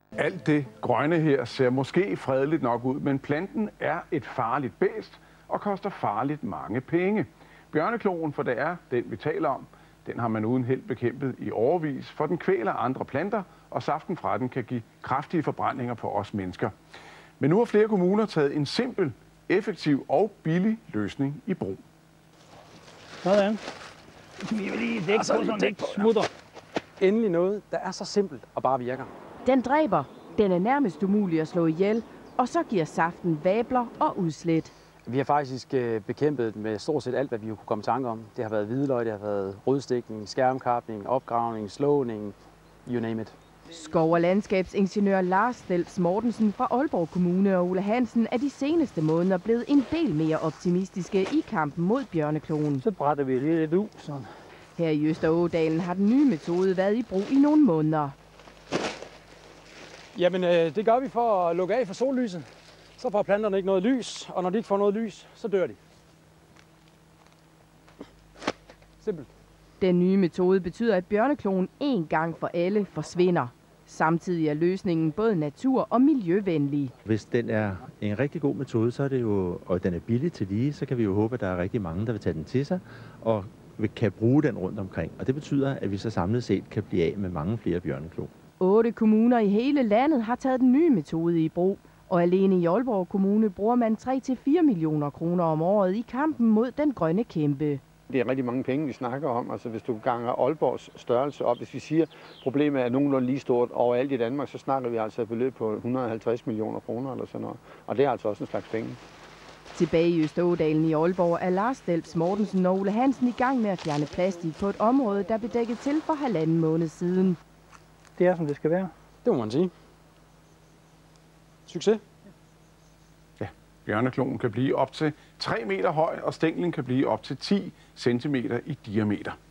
Alt det grønne her ser måske fredeligt nok ud, men planten er et farligt bæst og koster farligt mange penge. Bjørnekloen, for det er den, vi taler om, den har man uden held bekæmpet i årevis, for den kvæler andre planter, og saften fra den kan give kraftige forbrændinger på os mennesker. Men nu har flere kommuner taget en simpel, effektiv og billig løsning i brug. Sådan. Vi vil lige dække på, så den ikke smutter. Endelig noget, der er så simpelt og bare virker. Den dræber. Den er nærmest umulig at slå ihjel, og så giver saften vabler og udslæt. Vi har faktisk bekæmpet med stort set alt, hvad vi kunne komme i tanke om. Det har været hvidløg, det har været rodstikning, skærmkapning, opgravning, slåning, you name it. Skov- og landskabsingeniør Lars Stelps Mortensen fra Aalborg Kommune og Ole Hansen er de seneste måneder blevet en del mere optimistiske i kampen mod bjørnekloen. Så brætter vi lige lidt ud. Sådan. Her i Østerådalen har den nye metode været i brug i nogle måneder. Jamen, det gør vi for at lukke af for sollyset. Så får planterne ikke noget lys, og når de ikke får noget lys, så dør de. Simpelt. Den nye metode betyder, at bjørnekloen en gang for alle forsvinder. Samtidig er løsningen både natur- og miljøvenlig. Hvis den er en rigtig god metode, så er det jo, og den er billig til lige, så kan vi jo håbe, at der er rigtig mange, der vil tage den til sig og kan bruge den rundt omkring. Og det betyder, at vi så samlet set kan blive af med mange flere bjørneklo. 8 kommuner i hele landet har taget den nye metode i brug. Og alene i Aalborg Kommune bruger man 3-4 millioner kroner om året i kampen mod den grønne kæmpe. Det er rigtig mange penge, vi snakker om. Altså hvis du ganger Aalborgs størrelse op, hvis vi siger, at problemet er nogenlunde lige stort overalt i Danmark, så snakker vi altså et beløb på 150 millioner kroner eller sådan noget. Og det er altså også en slags penge. Tilbage i Østerådalen i Aalborg er Lars Stelps Mortensen og Ole Hansen i gang med at fjerne plastik på et område, der blev dækket til for 1,5 måned siden. Det er, som det skal være. Det må man sige. Succes. Ja, bjørnekloen kan blive op til 3 meter høj, og stænglen kan blive op til 10 centimeter i diameter.